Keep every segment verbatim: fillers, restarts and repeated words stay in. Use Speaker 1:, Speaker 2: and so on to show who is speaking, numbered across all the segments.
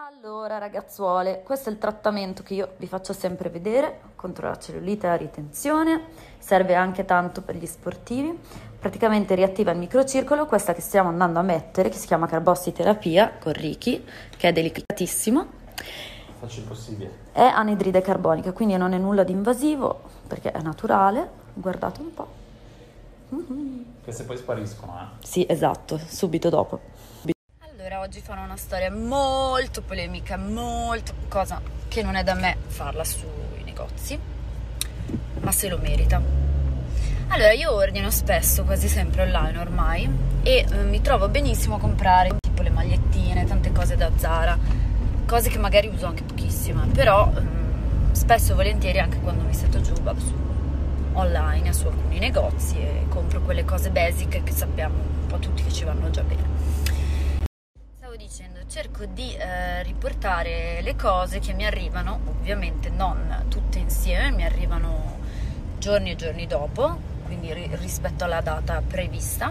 Speaker 1: Allora ragazzuole, questo è il trattamento che io vi faccio sempre vedere contro la cellulite e la ritenzione, serve anche tanto per gli sportivi, praticamente riattiva il microcircolo, questa che stiamo andando a mettere, che si chiama carbossiterapia con Ricky, che è delicatissimo.
Speaker 2: Faccio il possibile.
Speaker 1: È anidride carbonica, quindi non è nulla di invasivo, perché è naturale, guardate un po'. Mm-hmm.
Speaker 2: Queste poi spariscono, eh?
Speaker 1: Sì, esatto, subito dopo. Allora, oggi farò una storia molto polemica, molto cosa che non è da me farla sui negozi, ma se lo merita. Allora, io ordino spesso, quasi sempre online ormai, e eh, mi trovo benissimo a comprare tipo le magliettine, tante cose da Zara, cose che magari uso anche pochissime, però ehm, spesso e volentieri anche quando mi sento giù vado su online, su alcuni negozi e compro quelle cose basic che sappiamo un po' tutti che ci vanno già bene. Dicendo, cerco di eh, riportare le cose che mi arrivano, ovviamente non tutte insieme, mi arrivano giorni e giorni dopo, quindi ri- rispetto alla data prevista.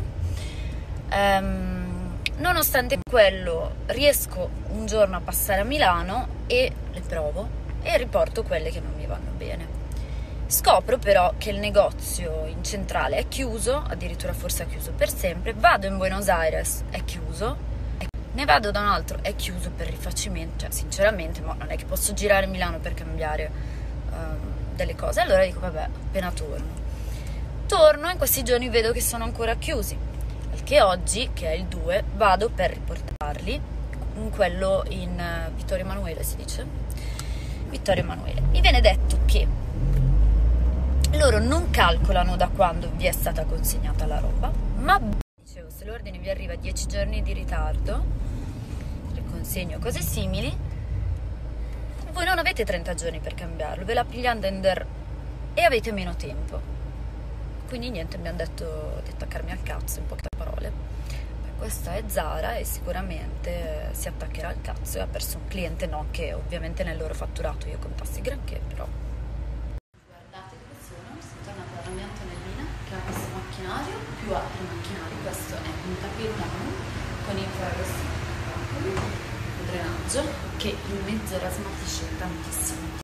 Speaker 1: Ehm, nonostante quello, riesco un giorno a passare a Milano e le provo e riporto quelle che non mi vanno bene. Scopro però che il negozio in centrale è chiuso, addirittura forse è chiuso per sempre. Vado in Buenos Aires, è chiuso. Ne vado da un altro, è chiuso per rifacimento, cioè sinceramente, ma non è che posso girare Milano per cambiare um, delle cose. Allora dico, vabbè, appena torno. Torno e in questi giorni vedo che sono ancora chiusi, perché oggi, che è il due, vado per riportarli, in quello in uh, Vittorio Emanuele si dice? Vittorio Emanuele. Mi viene detto che loro non calcolano da quando vi è stata consegnata la roba, ma dicevo, se l'ordine vi arriva dieci giorni di ritardo, le consegno cose simili, voi non avete trenta giorni per cambiarlo, ve la pigliate e avete meno tempo. Quindi niente, mi hanno detto di attaccarmi al cazzo in poche parole. Questa è Zara e sicuramente si attaccherà al cazzo e ha perso un cliente, no, che ovviamente nel loro fatturato io contassi granché, però. Guardate che sono, sono tornata dalla mia Antonellina che ha questo macchinario, più altri macchinari. Questo è un tapirulano con infrarossi, un drenaggio che in mezz'ora smaltisce tantissimo.